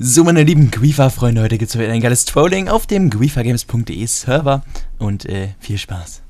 So, meine lieben Guifa-Freunde, heute gibt es wieder ein geiles Trolling auf dem guifagames.de Server und viel Spaß.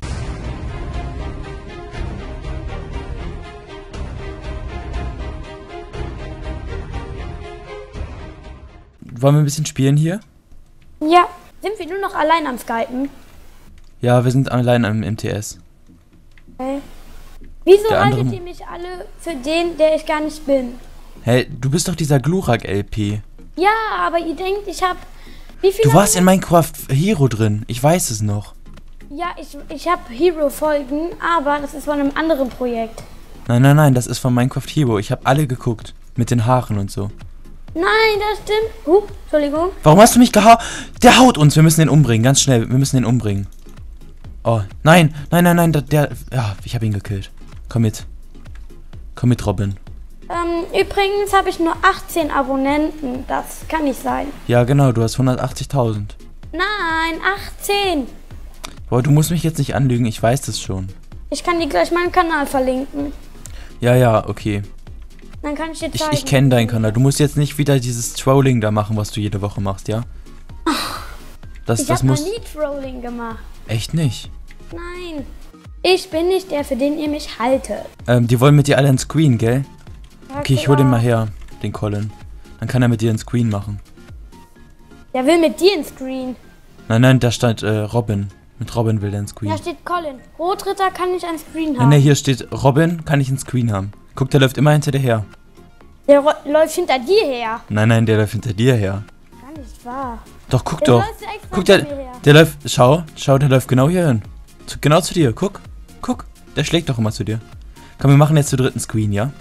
Wollen wir ein bisschen spielen hier? Ja, sind wir nur noch allein am Skypen? Ja, wir sind allein am MTS. Okay. Wieso haltet ihr mich alle für den, der ich gar nicht bin? Hey, du bist doch dieser Glurak-LP. Ja, aber ihr denkt, ich hab... Wie viele... Du warst in Minecraft Hero drin, ich weiß es noch. Ja, ich hab Hero-Folgen, aber das ist von einem anderen Projekt. Nein, das ist von Minecraft Hero. Ich habe alle geguckt, mit den Haaren und so. Nein, das stimmt. Entschuldigung. Warum hast du mich gehauen? Der haut uns, wir müssen den umbringen, ganz schnell, wir müssen den umbringen. Oh, nein, ja, ich habe ihn gekillt. Komm mit, Robin. Übrigens habe ich nur 18 Abonnenten, das kann nicht sein. Ja, genau, du hast 180.000. Nein, 18. Boah, du musst mich jetzt nicht anlügen, ich weiß das schon. Ich kann dir gleich meinen Kanal verlinken. Ja, okay. Dann kann ich dir zeigen. Ich kenne deinen Kanal. Du musst jetzt nicht wieder dieses Trolling da machen, was du jede Woche machst, ja? Ich habe noch nie Trolling gemacht. Echt nicht? Nein. Ich bin nicht der, für den ihr mich haltet. Die wollen mit dir alle ins Screen, gell? Ja, okay, ich hol den mal her, den Colin. Dann kann er mit dir ins Screen machen. Der will mit dir ins Screen. Nein, da stand Robin. Mit Robin will der ins Screen. Da steht Colin. Rotritter kann ich ein Screen haben. Nein, hier steht Robin kann ich ins Screen haben. Guck, der läuft immer hinter dir her. Der läuft hinter dir her. Nein, der läuft hinter dir her. Gar nicht wahr. Doch, guck doch. Guck, der läuft, schau, der läuft genau hier hin. Genau zu dir, guck. Der schlägt doch immer zu dir. Komm, wir machen jetzt zu dritten Screen, ja?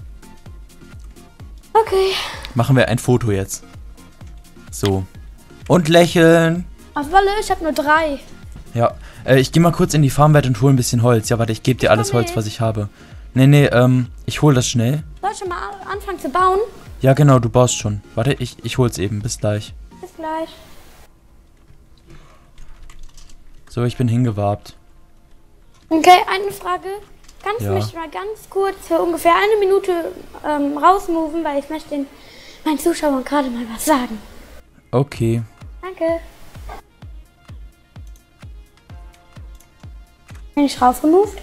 Okay. Machen wir ein Foto jetzt. So. Und lächeln. Auf Wolle, ich hab nur 3. Ja, ich gehe mal kurz in die Farmwelt und hole ein bisschen Holz. Ja, warte, ich gebe dir alles Holz, was ich habe. Nee, ich hole das schnell. Soll ich schon mal anfangen zu bauen? Ja, genau, du baust schon. Warte, ich hol's eben. Bis gleich. Bis gleich. So, ich bin hingewabt. Okay, eine Frage. Kannst du Ja. mich mal ganz kurz für ungefähr 1 Minute rausmoven, weil ich möchte meinen Zuschauern gerade mal was sagen. Okay. Danke. Bin ich rausgemoved?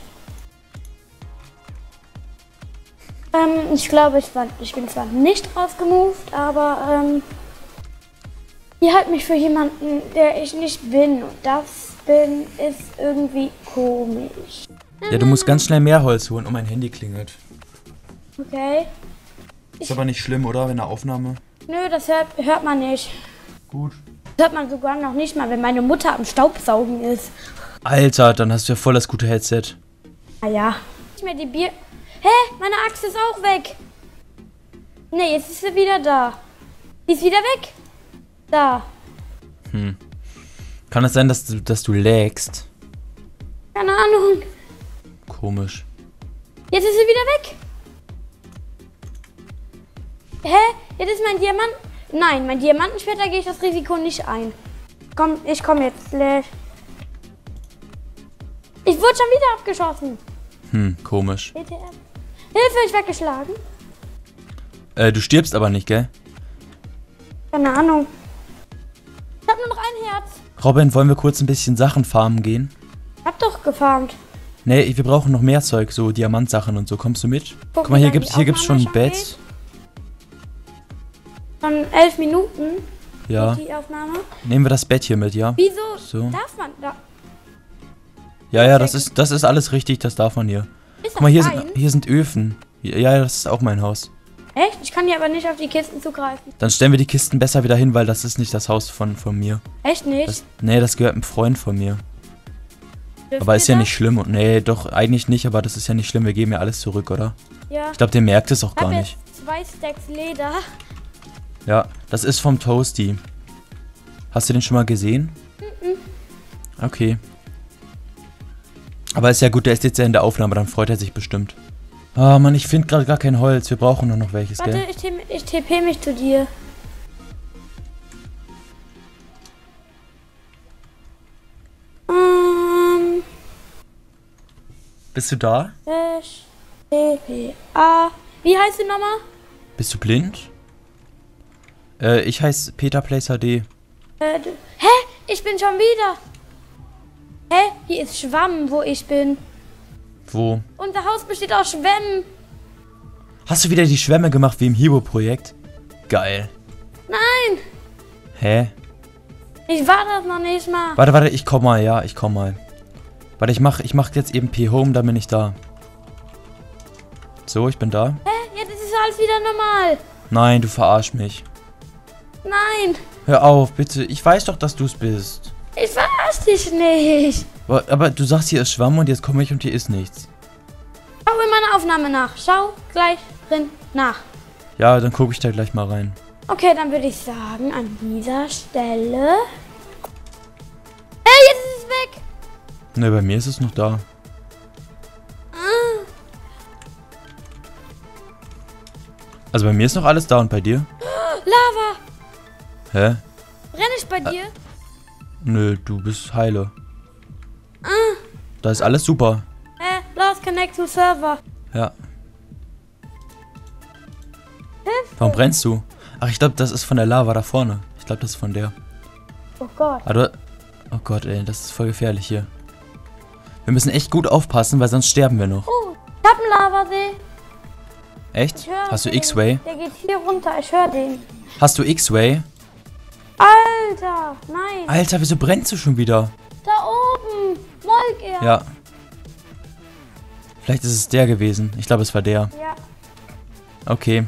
Ich glaube, ich bin zwar nicht rausgemoved, aber ihr haltet mich für jemanden, der ich nicht bin. Und das ist irgendwie komisch. Ja, du musst ganz schnell mehr Holz holen, mein Handy klingelt. Okay. Ist aber nicht schlimm, oder? In der Aufnahme? Nö, das hört man nicht. Gut. Das hört man sogar noch nicht mal, wenn meine Mutter am Staubsaugen ist. Alter, dann hast du ja voll das gute Headset. Naja. Nicht mehr die Bier... Hä? Meine Axt ist auch weg. Nee, jetzt ist sie wieder da. Die ist wieder weg. Da. Kann es sein, dass du lagst? Keine Ahnung. Komisch. Jetzt ist sie wieder weg. Hä? Jetzt ist mein Diamant... Nein, mein Diamantenschwert, da gehe ich das Risiko nicht ein. Komm, ich komme jetzt gleich. Ich wurde schon wieder abgeschossen. Komisch. WTF. Hilfe, ich werde geschlagen. Du stirbst aber nicht, gell? Keine Ahnung. Ich habe nur noch ein Herz. Robin, wollen wir kurz ein bisschen Sachen farmen gehen? Ich hab doch gefarmt. Nee, wir brauchen noch mehr Zeug, so Diamantsachen und so. Kommst du mit? Guck, Guck mal, hier wie gibt's lange die schon ein Aufnahme Bett. schon Von 11 Minuten. Ja. Die Aufnahme. Nehmen wir das Bett hier mit, ja? Wieso So. darf man da? Ja, das ist alles richtig, das darf man hier. Ist Guck mal, das hier sind Öfen. Ja, das ist auch mein Haus. Echt? Ich kann hier aber nicht auf die Kisten zugreifen. Dann stellen wir die Kisten besser wieder hin, weil das ist nicht das Haus von mir. Echt nicht? Nee, das gehört einem Freund von mir. Dürfen Aber wir ist ja das? nicht schlimm. Nee, doch, eigentlich nicht, aber das ist ja nicht schlimm. Wir geben ja alles zurück, oder? Ja. Ich glaube, der merkt es auch Ich gar hab nicht. jetzt 2 Stacks Leder. Ja, das ist vom Toasty. Hast du den schon mal gesehen? Okay. Aber ist ja gut, der ist jetzt ja in der Aufnahme, dann freut er sich bestimmt. Ah, Mann, ich finde gerade gar kein Holz. Wir brauchen nur noch welches, Warte, gell? ich TP mich zu dir. Bist du da? TPA. Wie heißt du nochmal? Bist du blind? Ich heiße Peter Plays HD. Hä? Ich bin schon wieder. Hä? Hier ist Schwamm, wo ich bin. Wo? Unser Haus besteht aus Schwämmen. Hast du wieder die Schwämme gemacht wie im Hibo-Projekt? Geil. Nein, Hä? ich war das noch nicht mal. Warte, ich komm mal, ja, ich komm mal. Warte, ich mach jetzt eben P-Home, dann bin ich da. So, ich bin da. Hä? Jetzt ist alles wieder normal. Nein, du verarsch mich. Nein, Hör auf, bitte. Ich weiß doch, dass du's bist. ich verarsch dich nicht. Aber du sagst, hier ist Schwamm und jetzt komme ich und hier ist nichts. Schau in meiner Aufnahme nach. Schau gleich drin nach. Ja, dann gucke ich da gleich mal rein. Okay, dann würde ich sagen, an dieser Stelle... Hey, jetzt ist es weg. Ne, bei mir ist es noch da. Also bei mir ist noch alles da und bei dir? Lava. Hä? Brenne ich bei dir? Nö, du bist heile. Da ist alles super. Lost connect to server. Ja. Warum brennst du? Ach, ich glaube, das ist von der Lava da vorne. Ich glaube, das ist von der. Oh Gott. Oh Gott, ey, das ist voll gefährlich hier. Wir müssen echt gut aufpassen, weil sonst sterben wir noch. Ich hab einen Lavasee. Echt? Ich hör Hast du den. X-Way? Der geht hier runter, ich höre den. Hast du X-Way? Alter, nein. Alter, wieso brennst du schon wieder? Da oben. Molk er. Ja. Vielleicht ist es der gewesen. Ich glaube, es war der. Ja. Okay.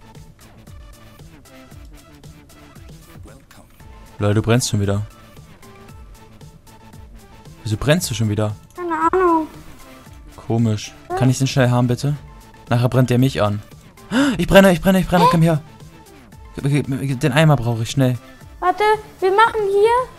Leute, du brennst schon wieder. Wieso brennst du schon wieder? Keine Ahnung. Komisch. Kann ich den schnell haben, bitte? Nachher brennt der mich an. Ich brenne, komm her. Den Eimer brauche ich schnell. Warte, wir machen hier...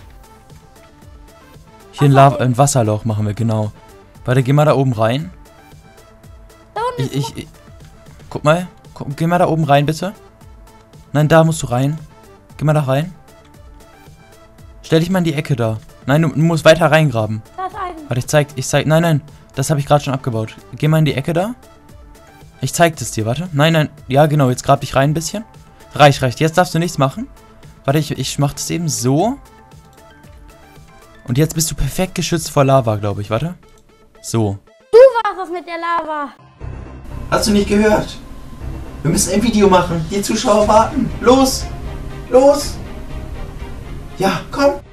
Hier ein Wasserloch machen wir, genau. Warte, geh mal da oben rein. Da unten ist... Guck mal. Geh mal da oben rein, bitte. Nein, da musst du rein. Geh mal da rein. Stell dich mal in die Ecke da. Nein, du musst weiter reingraben. Da ist ein... Warte, ich zeig. Nein. Das habe ich gerade schon abgebaut. Geh mal in die Ecke da. Ich zeig das dir, warte. Nein. Ja, genau, jetzt grab dich rein ein bisschen. Reicht. Jetzt darfst du nichts machen. Warte, ich mach das eben so. Und jetzt bist du perfekt geschützt vor Lava, glaube ich. Warte. So. Du warst das mit der Lava. Hast du nicht gehört? Wir müssen ein Video machen. Die Zuschauer warten. Los! Ja, komm!